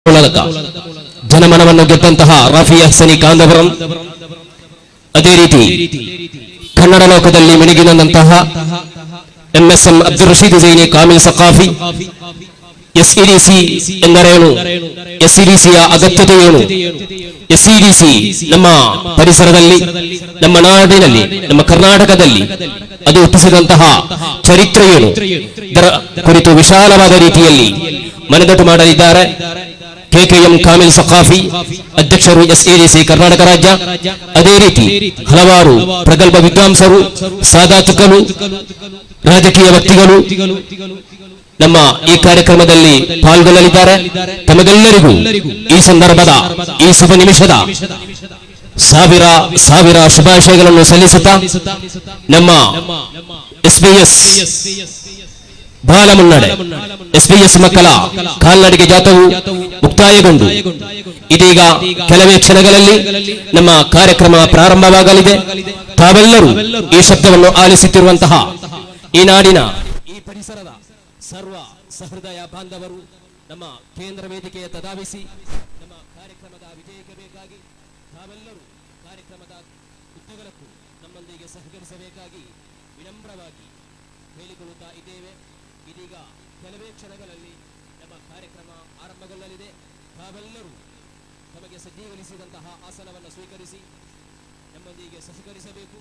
ಮೂಲಕ ಜನಮನವನ್ನು ಗೆದ್ದಂತಹ ರಾಫಿ ಅಹ್ಸನಿ ಕಾಂದವರಂ, ಅದೇ ರೀತಿ ಕನ್ನಡ ಲೋಕದಲ್ಲಿ ಮಿನುಗಿದಂತಹ ಎಂಎಸ್ಎಂ ಅಬ್ದುಲ್ ರಶೀದ್ ಜೈನಿ ಕಾಮಿಲ್ ಸಕಾಫಿ, ಎಸ್ಇಡಿಸಿ ಎಂದರೇನು, ಎಸ್ಇಡಿಸಿಯ ಅಗತ್ಯತೆ ಏನು, ಎಸ್ಇಡಿಸಿ ನಮ್ಮ ಪರಿಸರದಲ್ಲಿ, ನಮ್ಮ ನಾಡಿನಲ್ಲಿ, ನಮ್ಮ ಕರ್ನಾಟಕದಲ್ಲಿ ಅದು ಹುಟ್ಟಿಸಿದಂತಹ ಚರಿತ್ರೆ ಏನು, ಇದರ ಕುರಿತು ವಿಶಾಲವಾದ ರೀತಿಯಲ್ಲಿ ಮನದಟ್ಟು ಮಾಡಲಿದ್ದಾರೆ ಕೆಕೆಎಂ ಕಾಮಿಲ್ ಸಕಾಫಿ, ಅಧ್ಯಕ್ಷರು ಎಸ್ಇಡಿಸಿ ಕರ್ನಾಟಕ ರಾಜ್ಯ. ಅದೇ ರೀತಿ ಹಲವಾರು ಪ್ರಗಲ್ಭ ವಿದ್ವಾಂಸರು, ಸಾದಾತುಗಳು, ರಾಜಕೀಯ ವ್ಯಕ್ತಿಗಳು ನಮ್ಮ ಈ ಕಾರ್ಯಕ್ರಮದಲ್ಲಿ ಪಾಲ್ಗೊಳ್ಳಲಿದ್ದಾರೆ. ತಮಗೆಲ್ಲರಿಗೂ ಈ ಸಂದರ್ಭದ ಈ ಶುಭ ನಿಮಿಷದ ಸಾವಿರ ಸಾವಿರ ಶುಭಾಶಯಗಳನ್ನು ಸಲ್ಲಿಸುತ್ತಾ ನಮ್ಮ ಎಸ್ಬಿಎಸ್ ಬಾಲ ಮುನ್ನಡೆ, ಎಸ್ಬಿಎಸ್ ಮಕ್ಕಳ ಕಾಲ್ನಡಿಗೆ ಜಾಥವು ಮುಕ್ತಾಯಗೊಂಡು ಇದೀಗ ಕೆಲವೇ ಕ್ಷಣಗಳಲ್ಲಿ ನಮ್ಮ ಕಾರ್ಯಕ್ರಮ ಪ್ರಾರಂಭವಾಗಲಿದೆ. ತಾವೆಲ್ಲರೂ ಈ ಶಬ್ದವನ್ನು ಆಲಿಸುತ್ತಿರುವಂತಹ ಈ ನಾಡಿನ ಈ ಪರಿಸರದ ಸರ್ವ ಸಹೃದಯ ಬಾಂಧವರು ನಮ್ಮ ಕೇಂದ್ರ ವೇದಿಕೆಯ ತದಾವಿಸಿ ನಮ್ಮ ಕಾರ್ಯಕ್ರಮದ ವಿಜಯಕ್ಕೆ ಬೇಕಾಗಿ ತಾವೆಲ್ಲರೂ ಕಾರ್ಯಕ್ರಮದ ಉದ್ದಗಲಕ್ಕೂ ನಮ್ಮೊಂದಿಗೆ ಸಹಕರಿಸಬೇಕಾಗಿ ವಿನಮ್ರವಾಗಿ ಹೇಳಿಕೊಳ್ಳುತ್ತಾ ಇದ್ದೇವೆ. ಇದೀಗ ಕೆಲವೇ ಕ್ಷಣಗಳಲ್ಲಿ ನಮ್ಮ ಕಾರ್ಯಕ್ರಮ ಆರಂಭಗೊಳ್ಳಲಿದೆ. ತಾವೆಲ್ಲರೂ ತಮಗೆ ಸಜ್ಜೀಕರಿಸಿದಂತಹ ಆಸನವನ್ನು ಸ್ವೀಕರಿಸಿ ನಮ್ಮೊಂದಿಗೆ ಸಹಕರಿಸಬೇಕು.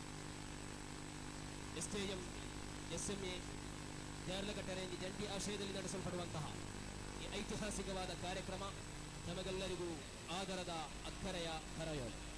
ಎಸ್ಟಿಎಂ ಎಸ್ಎಂಎ ಜಾರ್ಲಘಟ್ಟ ಜಂಟಿ ಆಶ್ರಯದಲ್ಲಿ ನಡೆಸಲ್ಪಡುವಂತಹ ಈ ಐತಿಹಾಸಿಕವಾದ ಕಾರ್ಯಕ್ರಮ ತಮಗೆಲ್ಲರಿಗೂ ಆದರದ ಅಕ್ಕರೆಯ ಕರೆಯೋಲೆ.